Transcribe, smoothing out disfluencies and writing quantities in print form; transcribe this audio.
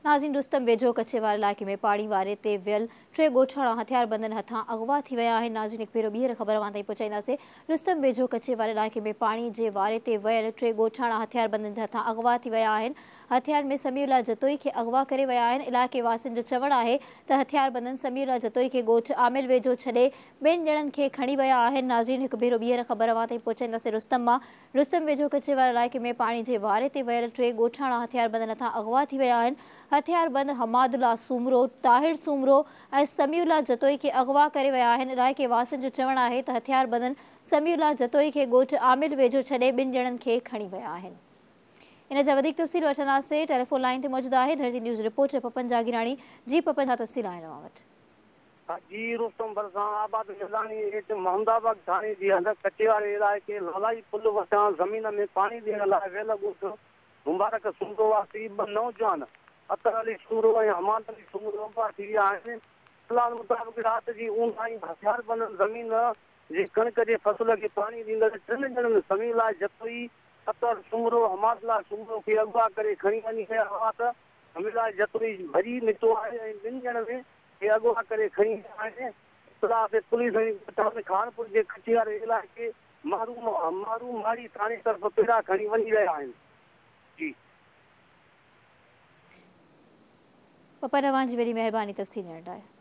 नाज़रीन, रुस्तम वेझो कच्छेवार इलाइक़े में पाणी वारे ते वियल 3 ॻोठाणा हथियारबंदनि हथां अगवा थी विया आहिनि। नाज़रीन, हिकु भेरो ॿीहर ख़बर अवां ताईं पहुचाईंदासीं। रुस्तम वेझो कच्छेवार इलाइक़े में पाणी जे वारे ते वियल 3 ॻोठाणा हथियारबंदनि हथां अगवा थी विया आहिनि। हथियार में समीउल्लाह जतोई खे अगवा करे विया आहिनि। इलाइक़े वासियुनि जो चवणु आहे त हथियारबंदनि समीउल्लाह जतोई खे ॻोठ आमिल वेझो छॾे ॿिनि ॼणनि खे खणी विया आहिनि। नाज़रीन, हिकु भेरो ॿीहर ख़बर अवां ताईं पहुचाईंदासीं। रुस्तम वेझो कच्छेवार इलाइक़े में पाणी जे वारे ते वियल 3 ॻोठाणा हथियारबंदनि हथां अगवा थी विया आहिनि। हथियारबंद हमादुल्ला सूमरो, ताहिर सूमरो ऐं समीउल्लाह जतोई खे अगवा करे विया आहिनि। इलाइक़े वासियुनि जो चवणु आहे त हथियारबंदनि समीउल्लाह जतोई खे ॻोठ आमिल वेझो छॾे ॿिनि ॼणनि खे खणी विया आहिनि। इन जा वधीक तफ़सील वठंदासीं। टेलीफोन लाइन ते मौजूदु आहे धरती न्यूज़ रिपोर्टर पपन जागीराणी। जी पपन, छा तफ़सील आहिनि अवां वटि? जी रुस्तम भरसां आबाद मिलानी हेठि मोहम्मदाबाद थाने जी अंदरि कचेवारे इलाइक़े लालाई पुल वटां ज़मीन में पाणी ॾियण लाइ वेल ॻोठ मुबारक सूमरो वासी 2 नौजवान अतर अली सूमरो ऐं हमाद अली सूमरो अगवा थी विया आहिनि। इत्तला मुताबिक़ राति जी ऊंदाहीं हथियारबंद ज़मीन जे कणिक जे फसल खे पाणी ॾींदड़ 3 ॼणनि समीउल्लाह जतोई, अतर सूमरो, हमादुल्ला सूमरो खे अगवा करे खणी वञी विया हुआ त समीउल्लाह जतोई भॼी निकितो आहे ऐं 2 ॼणनि खे अगवा करे खणी विया आहिनि। इत्तला ते पुलिस ऐं खानपुर जे कचेवारे इलाइक़े मारू माड़ी थाणे तरफ़ पेरा खणी वञी रहिया आहिनि। जी पपन, अवां जी वॾी महिरबानी तफ़सील ॾियण लाइ।